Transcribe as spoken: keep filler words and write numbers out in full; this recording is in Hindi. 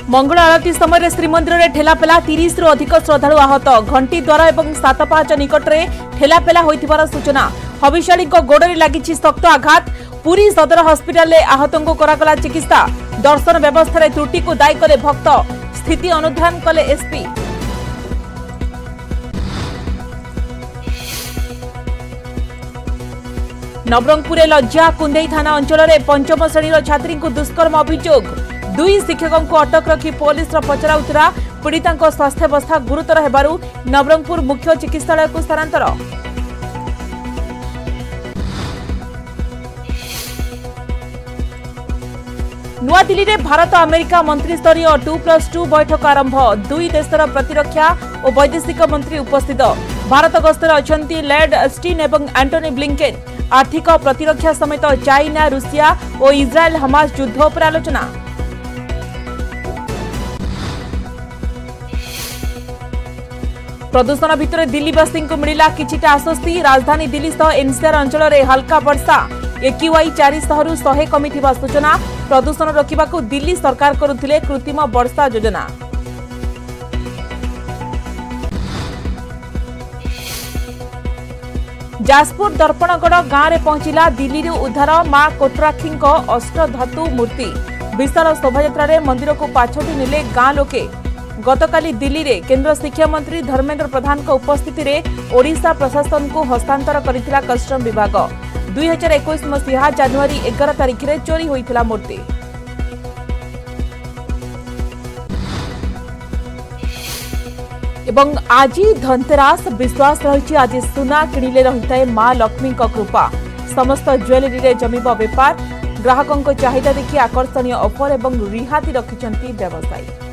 मंगल आरती समय श्रीमंदिर में ठेलापेला तीस रु अधिक श्रद्धालु आहत। घंटी द्वार और सात पांच निकट में ठेलापेला होइथिबार सूचना। हविष्याणी गोड़े लगी शक्त आघात। पुरी सदर हस्पिटाल आहत को करागला चिकित्सा। दर्शन व्यवस्था त्रुटि को दायी कले भक्त। स्थिति अनुधान कले एसपी। नवरंगपुर लज्जा कुंदेई थाना अंचल में पंचम श्रेणी छात्री को दुष्कर्म अभियोग। दुई शिक्षकों को अटक रखी पुलिस पचराउतरा। पीड़िता स्वास्थ्यावस्था गुरुतर हेबारु नवरंगपुर मुख्य चिकित्सालय को स्थानांतर। नुआ दिल्ली में भारत अमेरिका मंत्री स्तरीय टू प्लस टू बैठक आरंभ। दुई देशर प्रतिरक्षा और वैदेशिक मंत्री उपस्थित। भारत गस्तर अछंती लॉर्ड अस्टिन एवं एंटनी ब्लिंकेन। आर्थिक प्रतिरक्षा समेत चाइना रूसिया और इस्राएल हमास युद्ध पर आलोचना। प्रदूषण भितर दिल्लीवासी को मिला किछिटा आश्वस्ति। राजधानी दिल्ली सह एनसीआर अंचल में हल्का वर्षा। एक्यूआई चार सौ रु सौ कमिथिबा सूचना। प्रदूषण रोकने को दिल्ली सरकार करुथिले कृत्रिम वर्षा योजना। जाजपुर दर्पणगढ़ गांव में पहुंचला दिल्ली उद्धार मां कोटराक्षी अष्टधातु मूर्ति। विशाल शोभायात्रा रे मंदिर को पाछोटी नेले गां लोके। गतकाली दिल्ली रे केंद्र शिक्षा मंत्री धर्मेंद्र प्रधान को उपस्थिति रे ओडिशा प्रशासन को हस्तांतर करिथिला कस्टम विभाग। दुई हजार एक मसीहा जनवरी एगार तारिख में चोरी होइथिला मूर्ति। एवं आज धनतेरस विश्वास रही। आज सुना किणिले रही मां लक्ष्मी कृपा। समस्त ज्वेलरी रे जमीब बेपार। ग्राहकों चाहिदा देखि आकर्षणीय ऑफर एवं रिहाती रखिछंती व्यवसायी।